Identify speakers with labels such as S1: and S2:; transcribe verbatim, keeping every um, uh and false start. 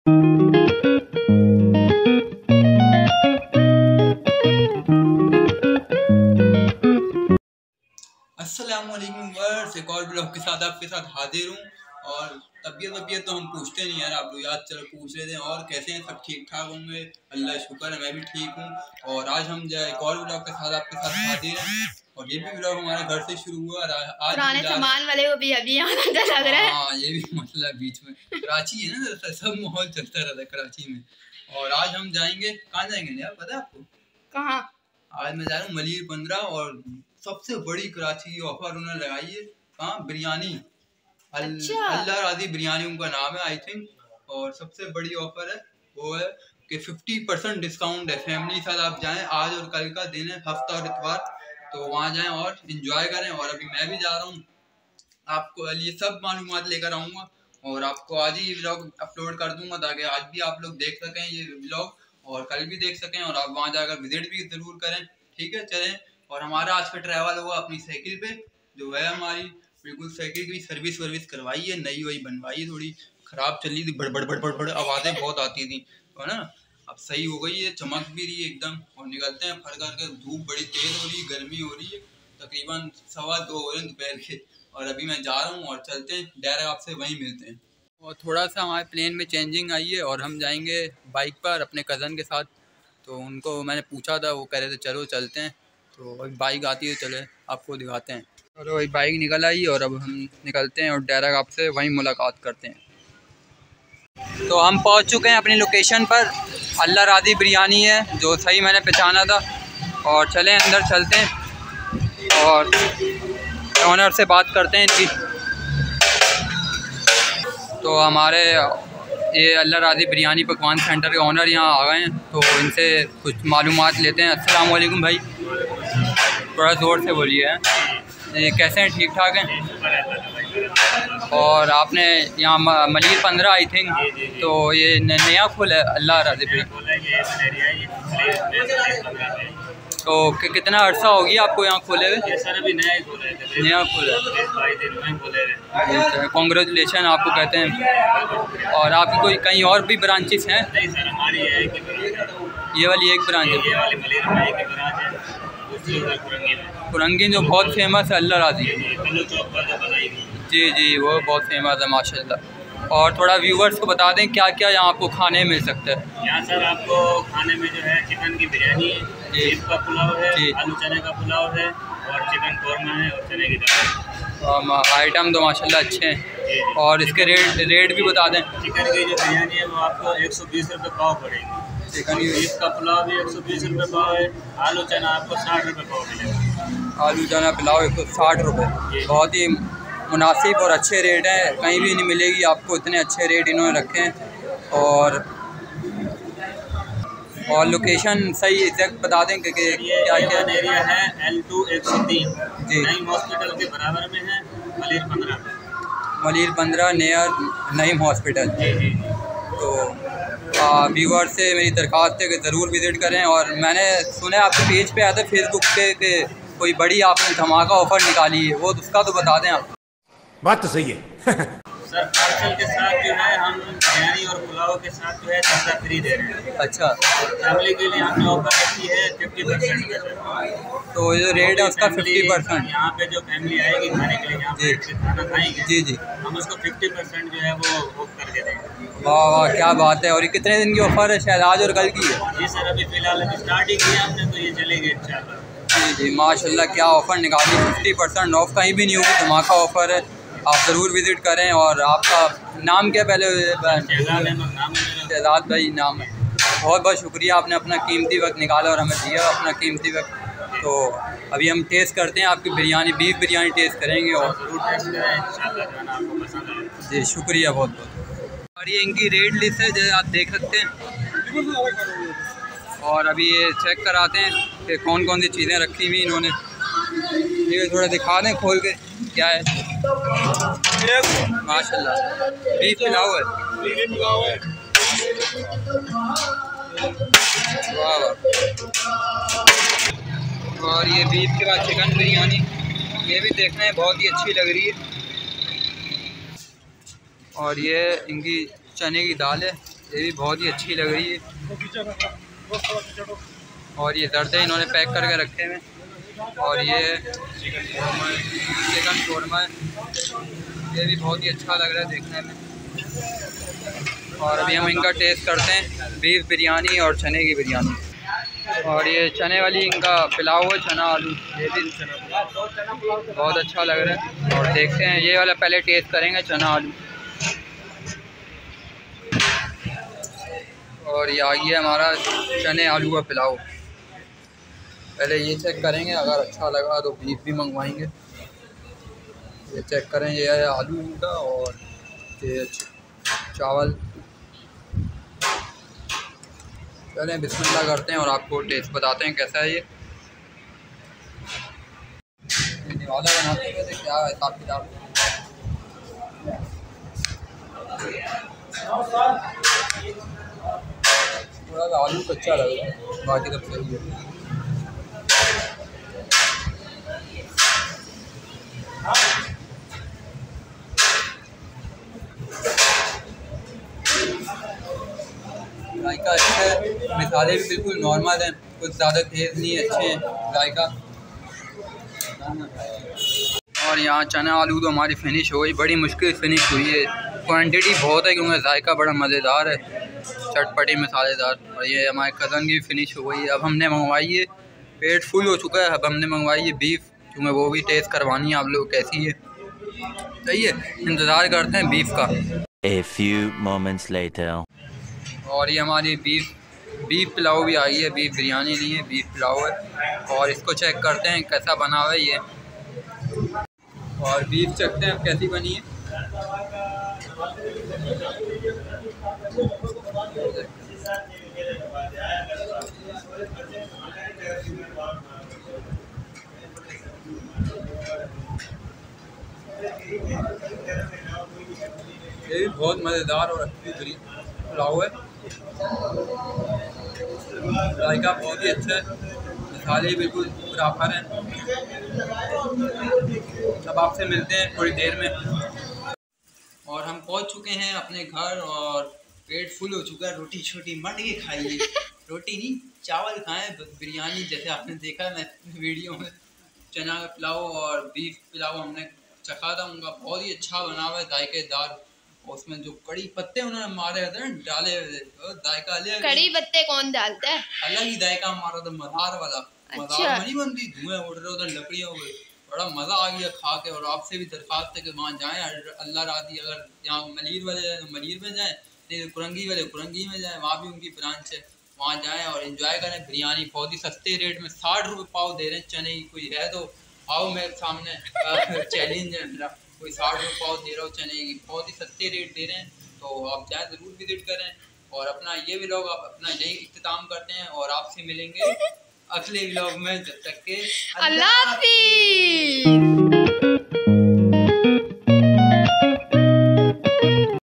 S1: अस्सलामुअलैकुम वर्स, एक और ब्लॉग के साथ आपके साथ हाजिर हूँ। और तबीयत तबीयत तो हम पूछते नहीं यार, आप लोग याद चलो पूछ लेते हैं। और कैसे हैं, सब ठीक ठाक होंगे? अल्लाह शुक्र है, मैं भी ठीक हूँ। और आज हम जो एक और ब्लॉग के साथ आपके साथ हाजिर हैं। और ये भी ब्लॉग हमारा घर से शुरू हुआ। आज
S2: पुराने सामान वाले को भी अभी आना लग रहा है।
S1: हाँ, ये भी मसला बीच में कराची है ना, सब माहौल चलता रहता है कराची में। और आज हम जाएंगे, कहाँ जाएंगे यार पता है आपको?
S2: कहाँ?
S1: आज मैं जा रहा हूँ मलिर पंद्रह। और सबसे बड़ी कराची की ऑफर उन्होंने लगाई है। कहाँ? बिरयानी।
S2: अच्छा।
S1: अल्लाह राजी बिरयानी उनका नाम है आई थिंक। और सबसे बड़ी ऑफर है वो है कि फिफ्टी परसेंट डिस्काउंट है। फैमिली के साथ आप जाएं, आज और कल का दिन है, हफ्ता और इतवार, तो वहाँ जाएं और इंजॉय करें। और अभी मैं भी जा रहा हूँ, आपको ये सब मालूमात लेकर आऊँगा और आपको आज ही ये व्लॉग अपलोड कर दूंगा ताकि आज भी आप लोग देख सकें ये व्लॉग और कल भी देख सकें और आप वहाँ जाकर विजिट भी ज़रूर करें। ठीक है, चलें। और हमारा आज का ट्रैवल होगा अपनी साइकिल पे, जो है हमारी बिल्कुल साइकिल की सर्विस वर्विस करवाई है, नई वही बनवाई है। थोड़ी ख़राब चली थी, बड़ बड़ बड़ बड़ बड़ आवाज़ें बहुत आती थी, है ना। अब सही हो गई है, चमक भी रही है एकदम। और निकलते हैं फर करके, धूप बड़ी तेज़ हो रही है, गर्मी हो रही है, तकरीबन सवा दो हो रहे हैं दोपहर के। और अभी मैं जा रहा हूँ और चलते हैं डायरेक्ट, आपसे वहीं मिलते हैं। और थोड़ा सा हमारे प्लेन में चेंजिंग आई है और हम जाएंगे बाइक पर अपने कज़न के साथ। तो उनको मैंने पूछा था, वो कह रहे थे चलो चलते हैं। तो वही बाइक आती है, चले आपको दिखाते हैं। और वही बाइक निकल आई और अब हम निकलते हैं और डायरेक्ट आपसे वहीं मुलाकात करते हैं। तो हम पहुंच चुके हैं अपनी लोकेशन पर। अल्लाह राजी बिरयानी है जो सही मैंने पहचाना था। और चलें अंदर चलते हैं और ऑनर से बात करते हैं इनकी। तो हमारे ये अल्लाह राजी बिरयानी पकवान सेंटर के ऑनर यहाँ आ गए हैं, तो इनसे कुछ मालूमात लेते हैं। अस्सलाम वालेकुम भाई, थोड़ा ज़ोर से बोलिए। ये कैसे हैं, ठीक ठाक हैं? और आपने यहाँ मलिर पंद्रह आई थिंक, तो ये नया खुला है अल्लाह राजी बिरयानी, तो कि, कितना अर्सा होगी आपको यहाँ खोले हुए?
S3: सर अभी नया ही खोला है,
S1: नया खोला है। कॉन्ग्रेचुलेशन आपको कहते हैं। और आपकी कोई कहीं और भी ब्रांचेस हैं?
S3: नहीं सर, हमारी है एक ब्रांच।
S1: ये वाली एक ब्रांच है,
S3: ये वाली मलिर में एक ब्रांच है, दूसरी उधर कुरंगी में।
S1: कुरंगी जो बहुत फेमस है अल्लाह राजी।
S3: कल्लू चौक पर जो बनाई गई।
S1: जी जी, वो बहुत फेमस है माशाल्लाह। और थोड़ा व्यूवर्स को बता दें क्या क्या यहाँ आपको खाने मिल सकता है?
S3: यहाँ सर आपको खाने में जो है चिकन की बिरयानी है, बीफ का पुलाव है, आलू चने का पुलाव है और चिकन कौरमा है और चने की दाल।
S1: आइटम तो माशाल्लाह अच्छे हैं। और इसके रेट रेट भी बता दें।
S3: चिकन की जो बिरयानी है वो आपको एक सौ बीस रुपये पाव पड़ेगी। चिकन बीफ का पुलाव भी एक सौ बीस रुपये पाव है। आलू चना आपको साठ रुपये पाव मिलेगा।
S1: आलू चना पुलाव एक सौ साठ रुपये, बहुत ही मुनासिब और अच्छे रेट हैं, कहीं भी नहीं मिलेगी आपको, इतने अच्छे रेट इन्होंने रखे हैं। और और लोकेशन सही एग्जैक्ट बता दें कि क्या क्या
S3: एरिया है? एल टू एक सौ तीन जी, नईम हॉस्पिटल के बराबर में है, मलिर पंद्रह।
S1: मलिर पंद्रह नियर नईम हॉस्पिटल।
S3: जी जी।
S1: तो व्यूअर से मेरी दरख्वास्त है कि ज़रूर विज़िट करें। और मैंने सुना है आपके पेज पे आया था फेसबुक पे कि कोई बड़ी आपने धमाका ऑफ़र निकाली है, वो उसका तो बता दें आप।
S4: बात तो सही है।
S3: सर पार्सल के साथ जो है हम बिरयानी और पुलाव के साथ जो है दस्ता फ्री दे रहे हैं।
S1: अच्छा।
S3: फैमिली के लिए हमने ऑफर रखी है फिफ्टी परसेंट का सर।
S1: तो ये रेट है उसका फिफ्टी परसेंट?
S3: यहाँ पे जो फैमिली आएगी खाने के लिए, यहाँ पे खाना खाएंगे
S1: जी जी,
S3: हम उसको फिफ्टी परसेंट जो है वो बुक करके देंगे।
S1: वाह वाह, क्या बात है। और ये कितने दिन की ऑफर है? शायद आज और कल की है?
S3: जी सर, अभी फिलहाल अभी स्टार्ट ही किया हमने, तो ये चलेगी इंशाल्लाह।
S1: जी जी, माशाल्लाह क्या ऑफ़र निकाली, फिफ्टी परसेंट ऑफ कहीं भी नहीं होगी, धमाका ऑफ़र है। आप ज़रूर विज़िट करें। और आपका नाम क्या? पहले शहजाद भाई नाम है। बहुत बहुत शुक्रिया, आपने अपना कीमती वक्त निकाला और हमें दिया अपना कीमती वक्त। तो अभी हम टेस्ट करते हैं आपकी बिरयानी, बीफ बिरयानी टेस्ट करेंगे। और जी शुक्रिया बहुत बहुत। और ये इनकी रेट लिस्ट है जो आप देख सकते हैं। और अभी ये चेक कराते हैं कि कौन कौन सी चीज़ें रखी हुई इन्होंने। ये थोड़ा दिखा दें खोल के क्या है। माशाल्लाह बीफ पुलाव है, वाह वाह। और ये बीफ के बाद चिकन बिरयानी, ये भी देखने में बहुत ही अच्छी लग रही है। और ये इनकी चने की दाल है, ये भी बहुत ही अच्छी लग रही है। और ये दर्दे इन्होंने पैक करके रखे हैं। और ये चिकन शोरमा है, ये भी बहुत ही अच्छा लग रहा है देखने में। और अभी हम इनका टेस्ट करते हैं, बीफ बिरयानी और चने की बिरयानी। और ये चने वाली इनका पुलाव है, चना आलू, ये भी बहुत अच्छा लग रहा है। और देखते हैं, ये वाला पहले टेस्ट करेंगे, चना आलू। और ये आ गया हमारा चने आलू का पुलाव। पहले ये चेक करेंगे, अगर अच्छा लगा तो बीफ भी मंगवाएंगे। ये चेक करें, ये है आलू का और ये चावल। चलें बिस्मिल्लाह करते हैं और आपको टेस्ट बताते हैं कैसा है। ये निवाला बनाते हैं कैसे, क्या हिसाब किताब। थोड़ा सा आलू कच्चा लग रहा है, बाकी सब सही है। जायका अच्छा है, मसाले भी बिल्कुल नॉर्मल हैं, कुछ ज़्यादा तेज़ नहीं है, अच्छे हैं जायका। और यहाँ चना आलू तो हमारी फिनिश हो गई, बड़ी मुश्किल फिनिश हुई है। क्वांटिटी बहुत है क्योंकि जायका बड़ा मज़ेदार है, चटपटी मसालेदार। और ये हमारे कज़न की फिनिश हो गई है। अब हमने मंगवाई है, पेट फुल हो चुका है। अब हमने मंगवाई है बीफ, क्योंकि वो भी टेस्ट करवानी है आप लोग कैसी है। सही है, इंतज़ार करते हैं बीफ का।
S5: A few moments later.
S1: और ये हमारी बीफ बीफ पुलाव भी आई है, बीफ बिरयानी नहीं है, बीफ पुलाव है। और इसको चेक करते हैं कैसा बना हुआ है ये। और बीफ चखते हैं कैसी बनी है। ये भी बहुत मज़ेदार और अच्छी पुलाव है, जायका बहुत ही अच्छा है, मसाले बिल्कुल बराबर हैं। अब आपसे मिलते हैं थोड़ी देर में। और हम पहुंच चुके हैं अपने घर और पेट फुल हो चुका है। रोटी छोटी मट के खाइए, रोटी नहीं चावल खाएं, बिरयानी जैसे आपने देखा है मैं वीडियो में। चना का पुलाव और बीफ पुलाव हमने चखा था, उनका बहुत ही अच्छा बना हुआ है, जायकेदार। उसमें जो कड़ी पत्ते उन्होंने मारे थे डाले हुए, जायका अलग।
S2: कड़ी पत्ते कौन डालता है?
S1: अलग ही जायका मारा था, मज़ार वाला।
S2: अच्छा।
S1: मज़ार में नहीं बनती, धुएं उड़ रहे उधर, लकड़ियों पे, बड़ा मज़ा आ गया खा के। और आपसे भी दरख्वास्त है कि वहाँ जाएँ, अल्लाह राज़ी। अगर यहाँ मलीर वाले जाए तो मलीर में जाएँ, नहीं कुरंगी वाले कुरंगी में जाएँ, वहाँ भी उनकी ब्रांच है, वहाँ जाएँ और एंजॉय करें। बिरयानी बहुत ही सस्ते रेट में साठ रुपये पाव दे रहे हैं चने की। कोई है तो आओ मेरे सामने, चैलेंज है मेरा, कोई साठ रुपये पाव दे रहा हो चने की, बहुत ही सस्ते रेट दे रहे हैं। तो आप जाएँ ज़रूर विजिट करें। और अपना ये व्लॉग आप अपना यही इख्तिताम करते हैं और आपसे मिलेंगे अगले व्लॉग में। जब तक के
S2: अल्लाह हाफ़िज़।